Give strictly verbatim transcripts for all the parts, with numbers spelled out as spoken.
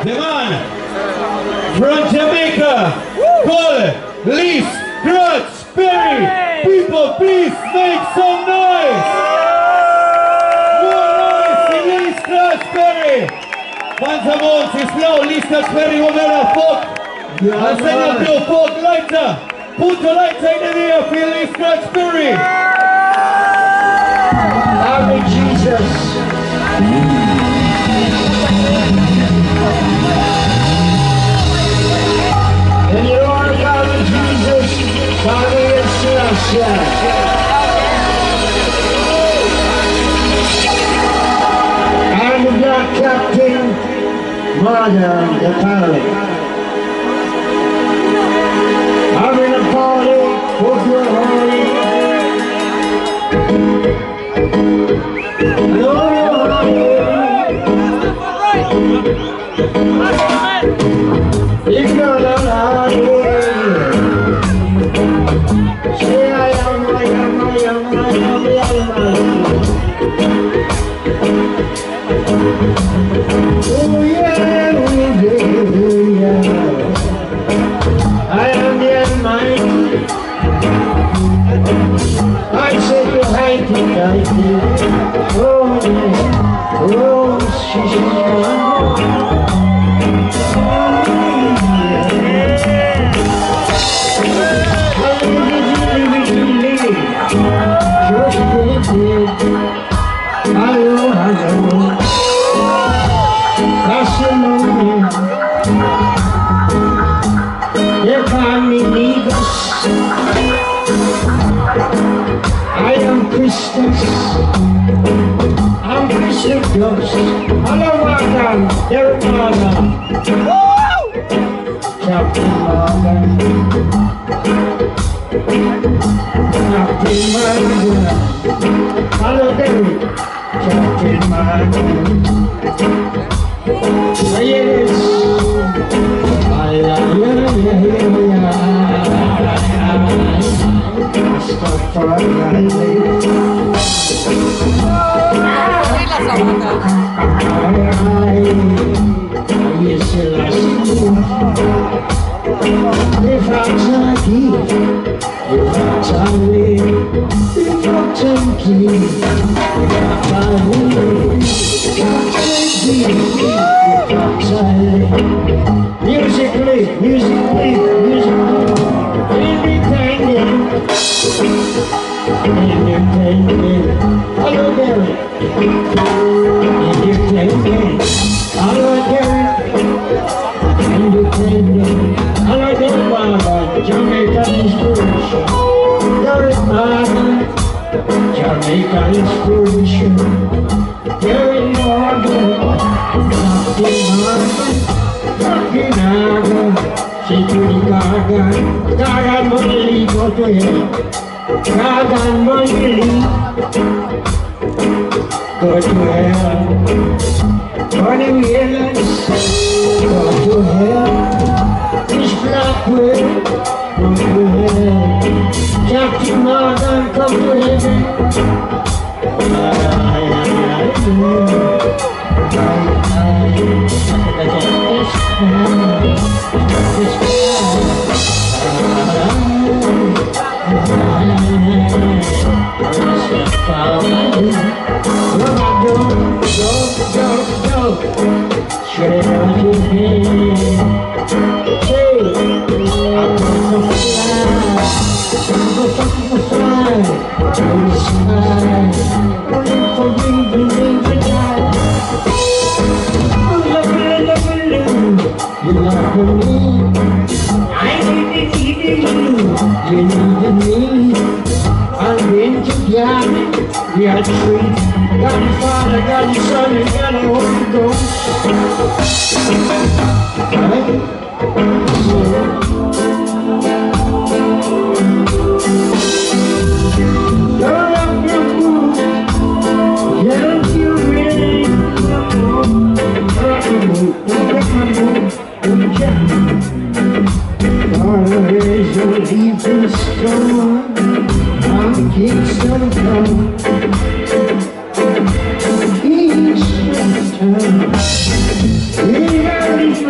The man from Jamaica, called Lee Scratch Perry. People, please make some noise. More noise for Lee Scratch Perry. Manza Mon, sisplau, Lee Scratch Perry, umela foc. Ensegna più foc, lighter. Punto lighter in the air for Lee Scratch Perry. Love me, Jesus. And you are God, Jesus, Father and Son. I'm not Captain Mother, the pilot. I'm in a party, hope you're horny. No, it's not allowed. Say I am, I am, I am, I am, I am, oh yeah, oh yeah, I am the Almighty. I say to Haiti, Haiti, oh yeah, oh she's I'm Christian Ghost. Hello, Morgan. Derek Morgan. Captain Morgan. Captain Morgan. Hello, Derek. Captain Morgan. Oh, yes. Ay, ay, ay, musically, musically, musically, independent, independent. Hello, Derek. Independent. Hello, Derek. Independent. Hello, Derek Marvin. Jamaican inspiration. Derek Marvin. Jamaican inspiration. Derek Marvin. Captain Marvin. Captain Marvin. Security Gaga. Gaga money, go to hell. Gaga money. Go to hell. Money wills. Go to hell. This black way. Go to hell. Captain Morgan, come to heaven. We are three. God the Father, God the Son, and God the Holy Ghost. Right? Turn up your mood. Get up your ready. Turn up your mood. Don't break my mood. Don't check. God is your deepest storm. I'm Kingston come. He's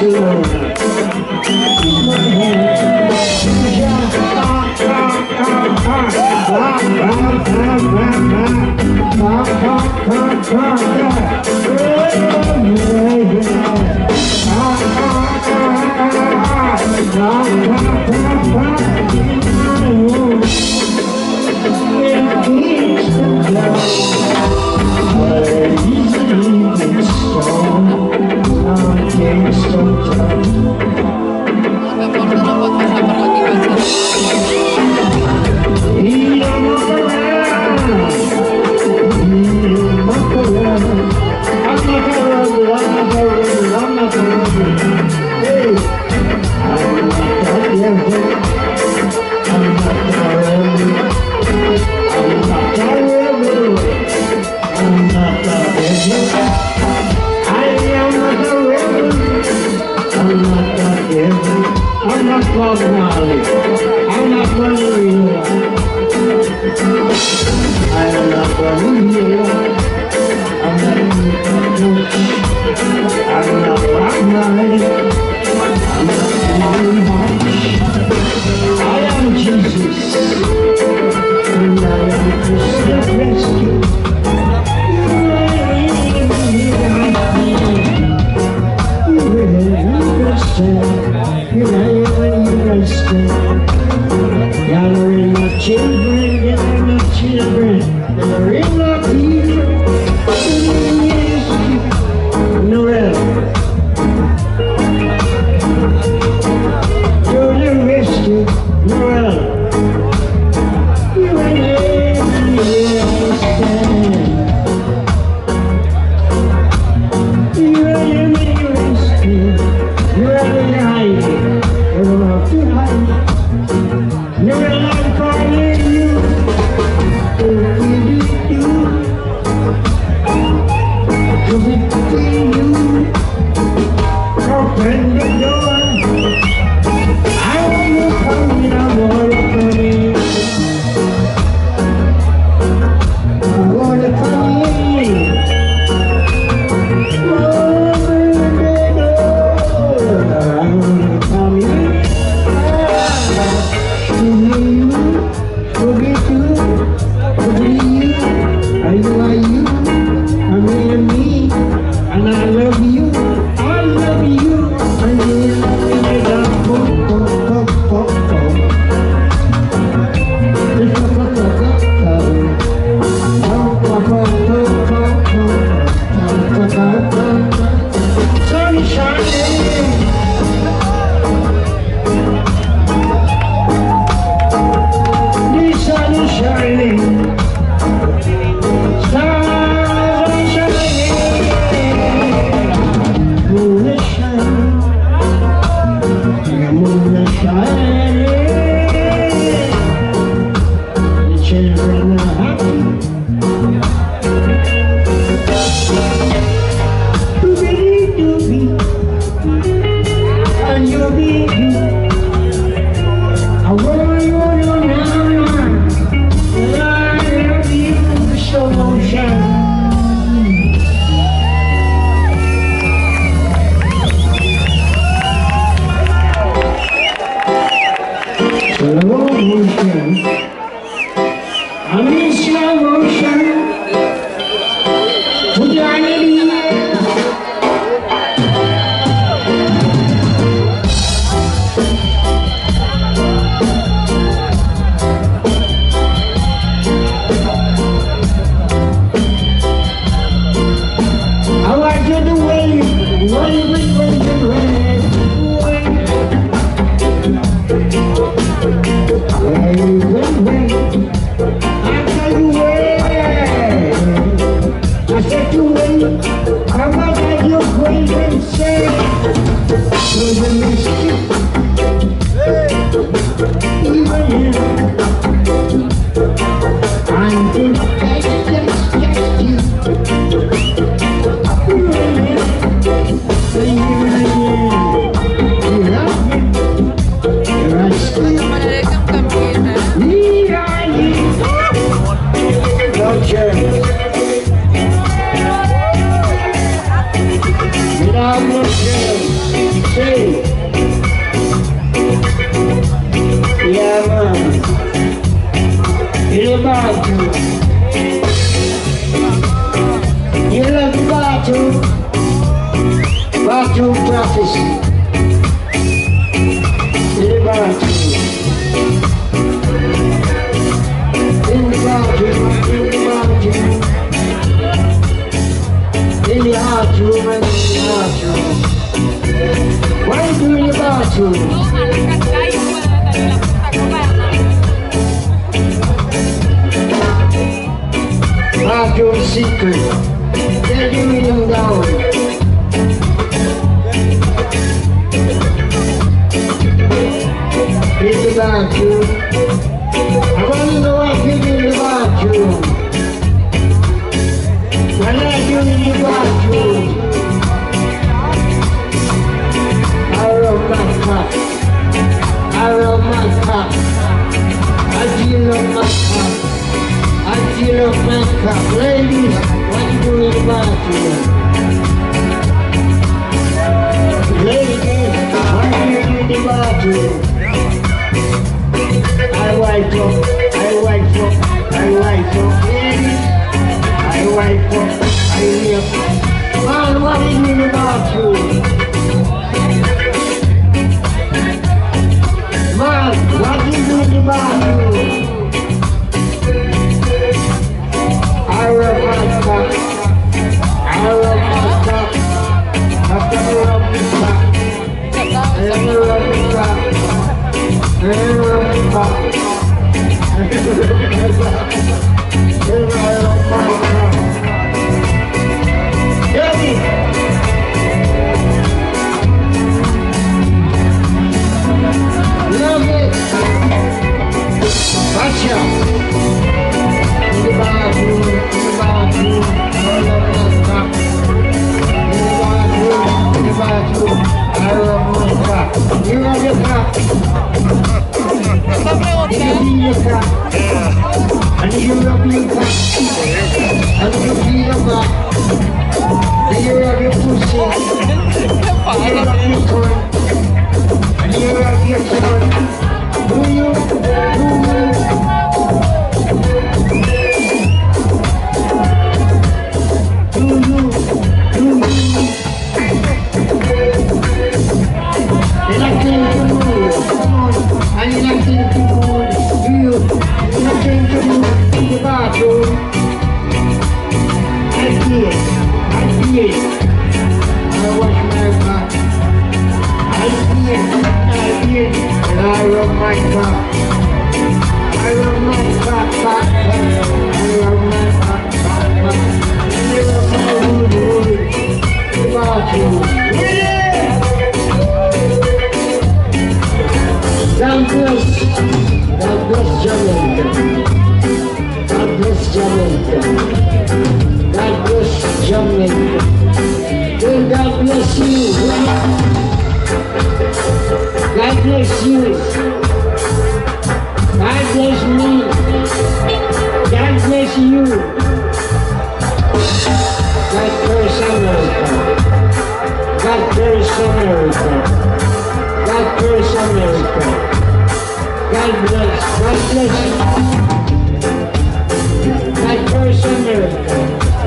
Say Sicily. In the bathroom. In the bathroom, in the bathroom. In the bathroom and in the bathroom. What are you doing in the bathroom? Bathroom secret. They're giving them down. In the bathroom. I want to know what you do in the bathroom. What are you doing in the bathroom? I love my cup. I love my cup. I do love my cup. I feel up my cup. Ladies, what you doing in the bathroom? Ladies, what you doing in the bathroom? I wipe up, I wipe up, I wipe up. Ladies, I wipe up, I wipe up. Man, what you doing in the bathroom? Man, what you doing in the bathroom? I love my cup. I love my cup. I love my cup. I love my cup. I love my cup. I love my cup. Hear me? Love it. Watch out. In the bathroom, in the bathroom, I love my cup. In the bathroom, in the bathroom, I love my cup. You love your cup. You love your cup. And you love your cup. And you feel your back. And you love your pussy. And you love your tongue. And you love your tongue. Do you? Do you? Do you, do you, you're not going to move, and you're not going to move, do you, you're not going to move in the bathroom, I feel it, I feel it, I wash my back, I feel it, I feel it, and I love my back, I love my back, back, back, I love my back, back, back. God bless, God bless Jamaica. God bless Jamaica. God bless Jamaica. Well, God bless you. God bless you. God bless me. God bless you. God bless America. God bless America. God bless America. God bless. God bless. God bless America.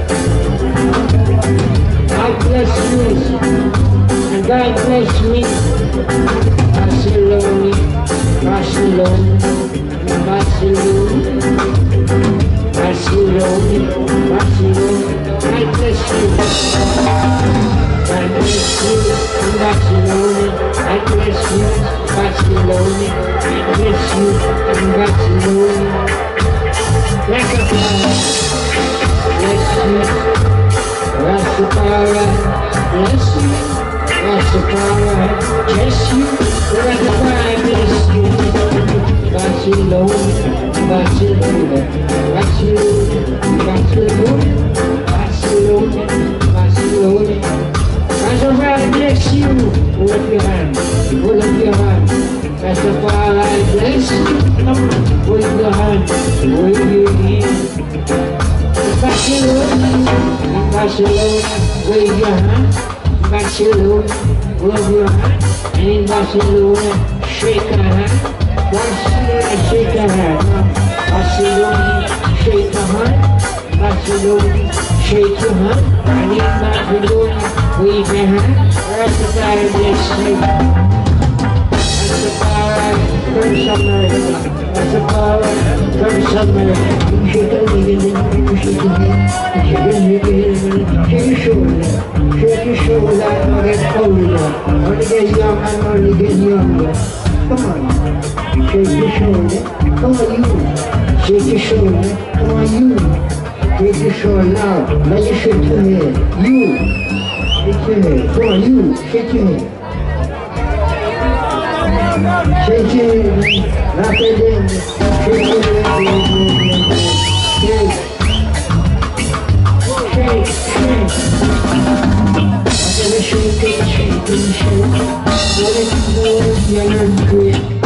God bless you. And God bless me. Barcelona. Barcelona. Barcelona. Barcelona. Barcelona. God bless you. God bless you in Barcelona. God bless you, Barcelona. God bless you in Barcelona. Bless you. Bless you. Rastafari. Bless you. Rastafari. Bless you. Rastafari. Bless you. Barcelona. Barcelona. Barcelona. Barcelona. Barcelona, Barcelona. Rastafari bless you. Hold up your hand. Hold up your hand. Rastafari bless you. Hold up your hand. Hold your hand. Barcelona, Barcelona. Wave your hand. Barcelona, wave your hand. And in Barcelona, shake a hand. Barcelona, shake a hand. Barcelona, shake a hand. Barcelona. shake your hand. I need that we do wave your hand. That's the power of this shake. That's the power from somewhere. That's the power from somewhere. You shake your leg and you shake your head. You shake your head, shake your shoulder. Shake your shoulder and I'll get older. Only get young and only get younger. Come on. Shake your shoulder. Come on, you. Shake your shoulder. Come on, you. Shake your shoulder now. Now you shake your head. You. Shake your head. Come on, you. Shake your head. Shake your head. Wrap it in. Shake your head. Shake. Shake. Shake. Shake. Shake it, shake it, shake it. Let it go, you're not good.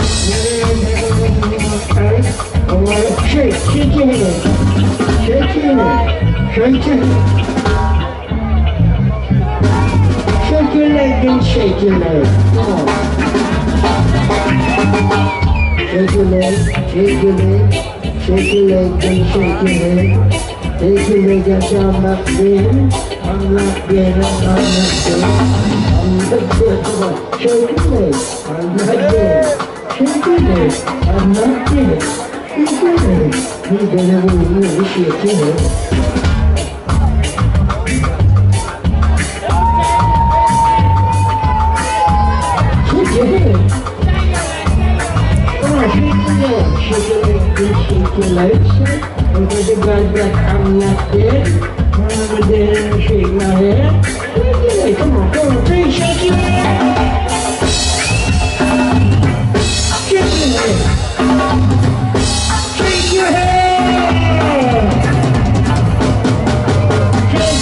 Shake, shake your head. Shake your head. Shake your head. Shake your leg and shake your leg. Come on. Shake your leg, shake your leg. Shake your leg and shake your leg. Shake your leg until I'm not dead. I'm not dead, I'm not dead. I'm not dead. Come on. Shake your leg. I'm not dead. Shake your leg. I'm not dead. Shake your leg. You better really shake your leg. Shake your leg. Come on, shake your leg. Shake your leg and shake your leg. And for the God that I'm not dead. Come over there and shake my head. Shake your leg. Come on, come on, please shake your leg. Shake your head. Shake your head. Shake.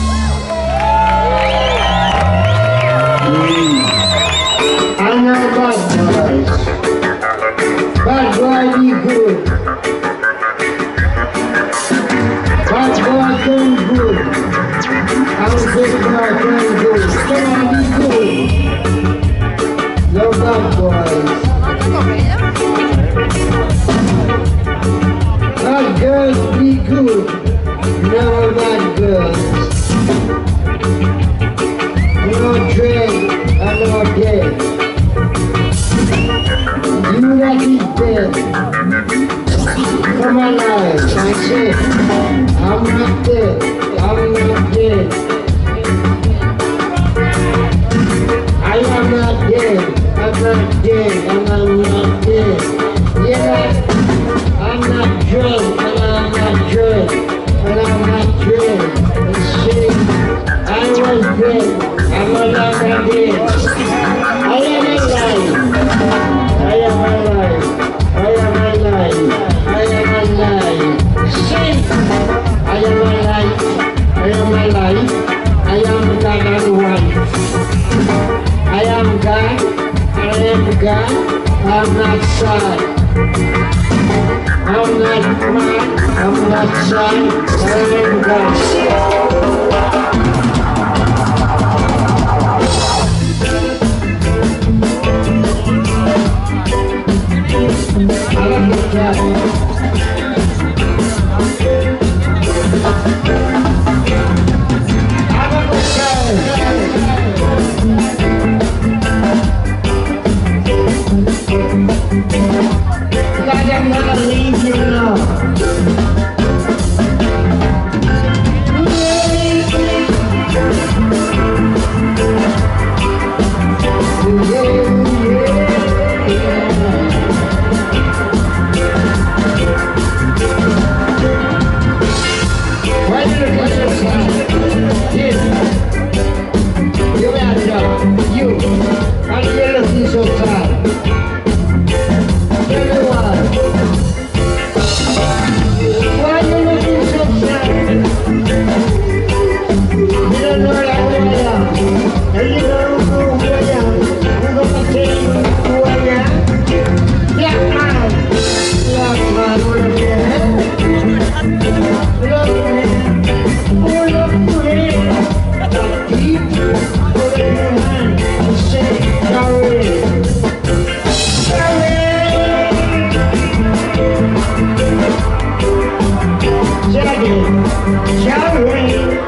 Mm. I know bad boys. Bad boy be good. Bad boy turn good. I was saying bad turn good. Come on, be good. No bad boys. Bad girls be good, no bad girls. No drink and no dead. You that is dead. Come alive, I say, I'm not dead, I'm not dead. I am not dead, I'm not dead, and I'm not dead. Yeah. I'm not drunk, and I'm not drunk, and I'm not drunk. And shit, I was dead, I'm no longer dead. I am alive. I am alive. I am alive. I am alive. Shit, I am alive. I am alive. I am God and wife. I am God. I am God. I'm not sad. I'm not mad, I'm not sad, I am God. I am the God. God, I'm gonna leave you now. Why did you put your son? Yes. You are done. You. Why do you look so sad? Tell me why. Why are you looking so sad? You don't know that who I am. And you don't know who I am. I'm going to tell you who I am. Black man. Black man, what are you? Look man. Oh, look man. Deep. Put it in your hand. And say, Yahweh. Yahweh. Yahweh.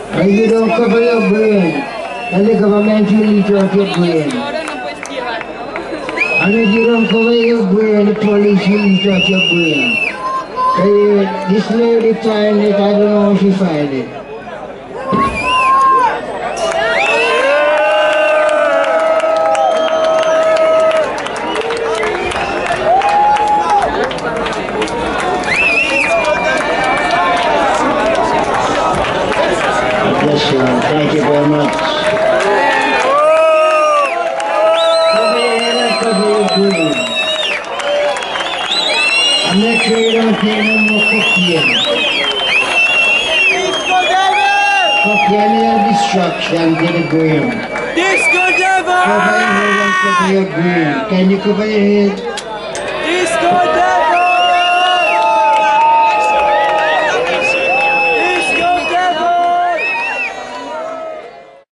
And you don't cover your brain, and the government will eat out your brain. And if you don't cover your brain, the police will eat out your brain. So this lady find it, I don't know how she find it. Yes, sir. Thank you very much. Cover your head and cover your brain. And make sure you don't take no more cocaine. Cocaine is a distraction to the brain. Disco Devil! Cover your head and cover your brain. Can you cover your head?